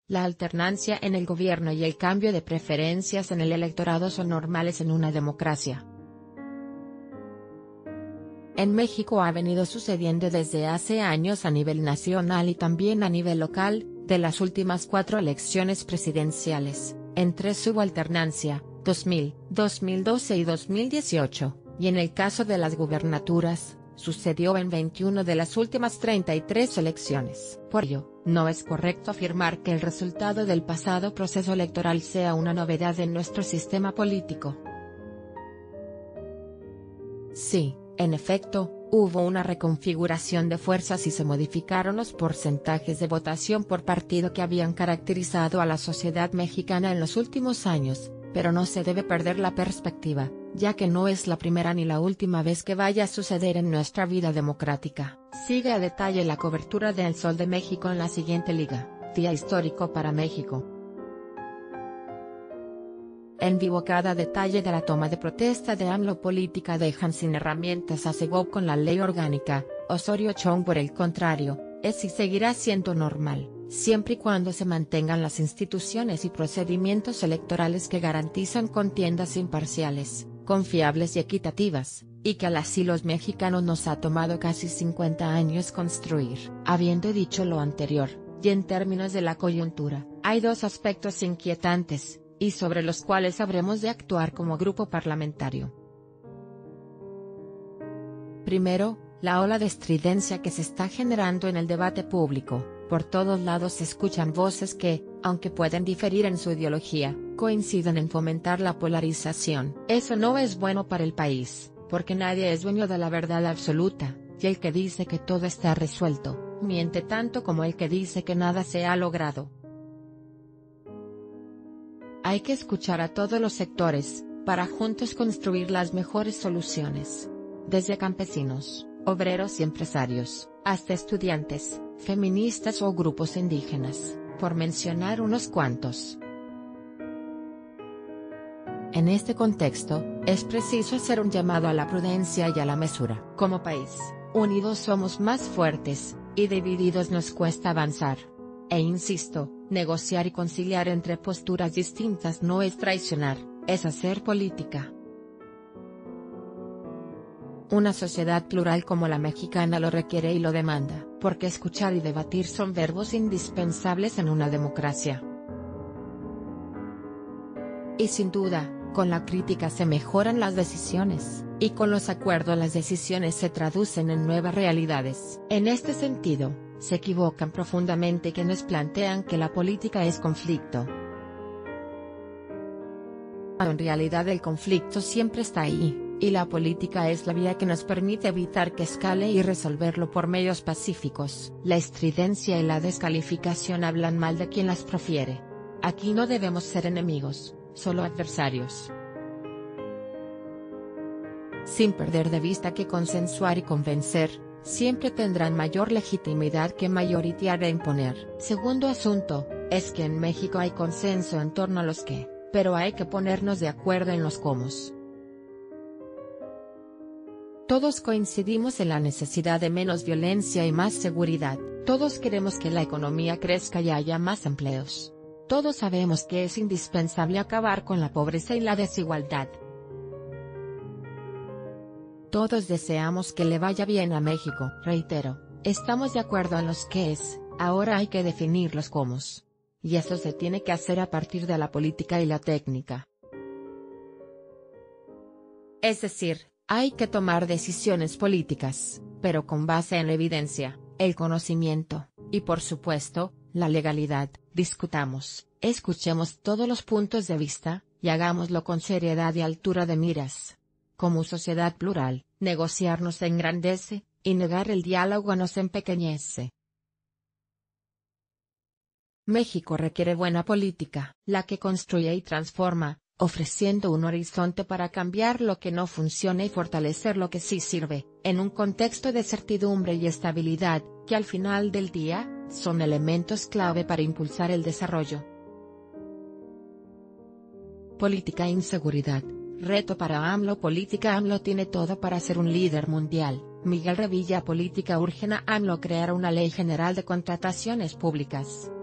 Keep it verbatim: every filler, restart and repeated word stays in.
La alternancia en el gobierno y el cambio de preferencias en el electorado son normales en una democracia. En México ha venido sucediendo desde hace años a nivel nacional y también a nivel local. De las últimas cuatro elecciones presidenciales, en tres hubo alternancia, dos mil, dos mil doce y dos mil dieciocho, y en el caso de las gubernaturas, sucedió en veintiuna de las últimas treinta y tres elecciones. Por ello, no es correcto afirmar que el resultado del pasado proceso electoral sea una novedad en nuestro sistema político. Sí, en efecto, hubo una reconfiguración de fuerzas y se modificaron los porcentajes de votación por partido que habían caracterizado a la sociedad mexicana en los últimos años, pero no se debe perder la perspectiva, ya que no es la primera ni la última vez que vaya a suceder en nuestra vida democrática. Sigue a detalle la cobertura de El Sol de México en la siguiente liga, Día Histórico para México. En vivo cada detalle de la toma de protesta de AMLO política dejan sin herramientas a Segov con la ley orgánica. Osorio Chong por el contrario, es y seguirá siendo normal, siempre y cuando se mantengan las instituciones y procedimientos electorales que garantizan contiendas imparciales, confiables y equitativas, y que al así los mexicanos nos ha tomado casi cincuenta años construir. Habiendo dicho lo anterior, y en términos de la coyuntura, hay dos aspectos inquietantes, y sobre los cuales habremos de actuar como grupo parlamentario. Primero, la ola de estridencia que se está generando en el debate público. Por todos lados se escuchan voces que, aunque pueden diferir en su ideología, coinciden en fomentar la polarización. Eso no es bueno para el país, porque nadie es dueño de la verdad absoluta, y el que dice que todo está resuelto, miente tanto como el que dice que nada se ha logrado. Hay que escuchar a todos los sectores, para juntos construir las mejores soluciones. Desde campesinos, obreros y empresarios, hasta estudiantes, feministas o grupos indígenas, por mencionar unos cuantos. En este contexto, es preciso hacer un llamado a la prudencia y a la mesura. Como país, unidos somos más fuertes, y divididos nos cuesta avanzar. E insisto, negociar y conciliar entre posturas distintas no es traicionar, es hacer política. Una sociedad plural como la mexicana lo requiere y lo demanda, porque escuchar y debatir son verbos indispensables en una democracia. Y sin duda, con la crítica se mejoran las decisiones, y con los acuerdos las decisiones se traducen en nuevas realidades. En este sentido, se equivocan profundamente quienes plantean que la política es conflicto. En realidad el conflicto siempre está ahí, y la política es la vía que nos permite evitar que escale y resolverlo por medios pacíficos. La estridencia y la descalificación hablan mal de quien las profiere. Aquí no debemos ser enemigos, solo adversarios. Sin perder de vista que consensuar y convencer, siempre tendrán mayor legitimidad que mayoritear e imponer. Segundo asunto, es que en México hay consenso en torno a los qué, pero hay que ponernos de acuerdo en los cómo. Todos coincidimos en la necesidad de menos violencia y más seguridad, todos queremos que la economía crezca y haya más empleos. Todos sabemos que es indispensable acabar con la pobreza y la desigualdad. Todos deseamos que le vaya bien a México. Reitero, estamos de acuerdo en los qués, ahora hay que definir los cómo. Y eso se tiene que hacer a partir de la política y la técnica. Es decir, hay que tomar decisiones políticas, pero con base en la evidencia, el conocimiento, y por supuesto, la legalidad. Discutamos, escuchemos todos los puntos de vista, y hagámoslo con seriedad y altura de miras. Como sociedad plural, negociar nos engrandece, y negar el diálogo nos empequeñece. México requiere buena política, la que construye y transforma, ofreciendo un horizonte para cambiar lo que no funciona y fortalecer lo que sí sirve, en un contexto de certidumbre y estabilidad, que al final del día, son elementos clave para impulsar el desarrollo. Política e inseguridad. Reto para AMLO. Política. AMLO tiene todo para ser un líder mundial. Miguel Revilla. Política. Urgen a AMLO crear una ley general de contrataciones públicas.